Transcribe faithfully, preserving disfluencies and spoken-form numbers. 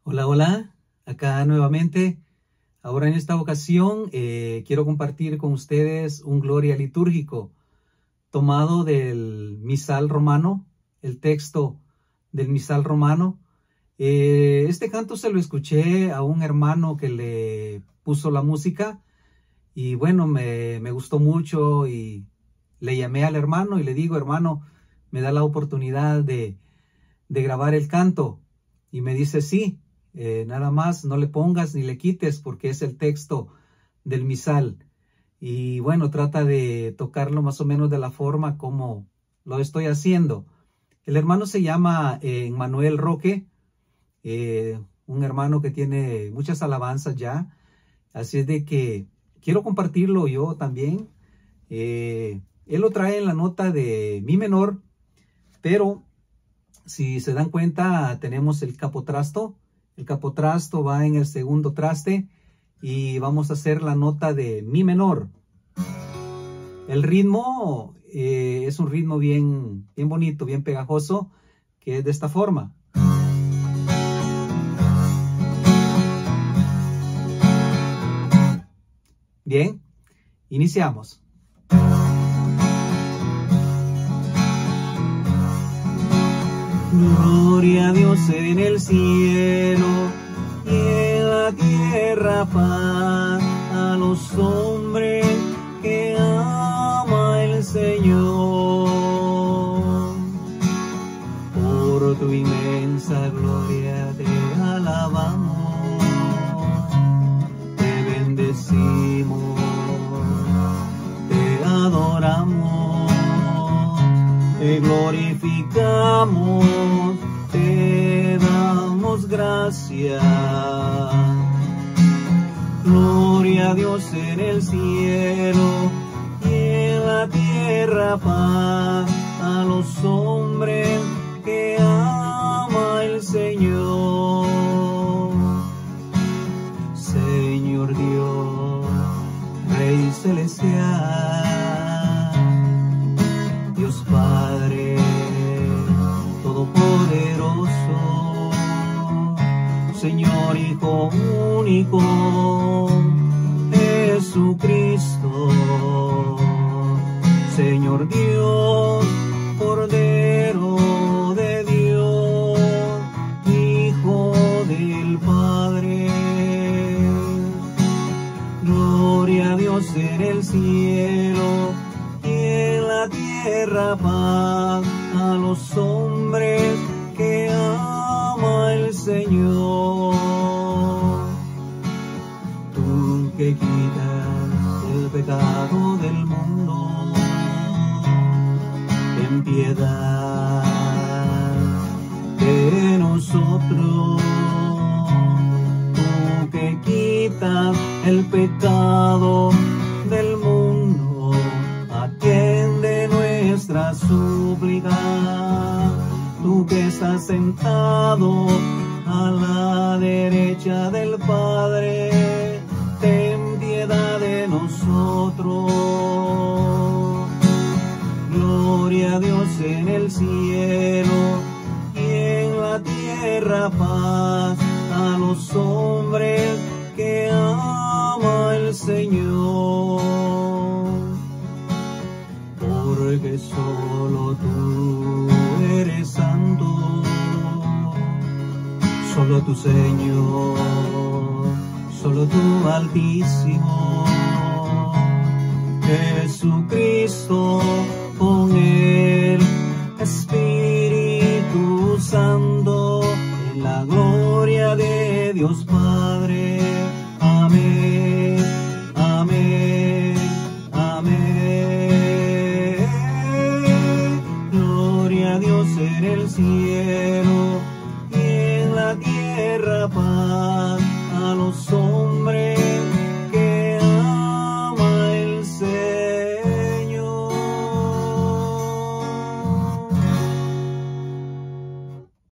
Hola, hola, acá nuevamente. Ahora en esta ocasión eh, quiero compartir con ustedes un Gloria litúrgico tomado del misal romano, el texto del misal romano. Eh, este canto se lo escuché a un hermano que le puso la música y bueno, me, me gustó mucho y le llamé al hermano y le digo, hermano, me da la oportunidad de, de grabar el canto. Y me dice, sí. Eh, nada más no le pongas ni le quites porque es el texto del misal. Y bueno, trata de tocarlo más o menos de la forma como lo estoy haciendo. El hermano se llama eh, Manuel Roque, eh, un hermano que tiene muchas alabanzas ya. Así es de que quiero compartirlo yo también. Eh, él lo trae en la nota de mi menor, pero si se dan cuenta tenemos el capotrasto. El capotrasto va en el segundo traste y vamos a hacer la nota de mi menor. El ritmo eh, es un ritmo bien, bien bonito, bien pegajoso, que es de esta forma. Bien, iniciamos. Gloria a Dios en el cielo y en la tierra paz a los hombres que ama el Señor. Por tu inmensa gloria te alabamos, te bendecimos, te adoramos, te glorificamos, te damos gracias. Gloria a Dios en el cielo y en la tierra paz a los hombres que ama el Señor. Señor Dios, Rey celestial, Dios Padre Todopoderoso, Señor Hijo único, Jesucristo, Señor Dios, Cordero de Dios, Hijo del Padre. Gloria a Dios en el cielo y en la tierra paz a los hombres que ama el Señor. Tú que quitas el pecado del mundo, ten piedad de nosotros. Tú que quitas el pecado del mundo, atiende nuestra súplica. Tú que estás sentado a la derecha del Padre, ten piedad de nosotros. Gloria a Dios en el cielo y en la tierra paz a los hombres que ama el Señor. Porque solo tú eres santo, solo tu Señor, solo tú Altísimo, Jesucristo, con él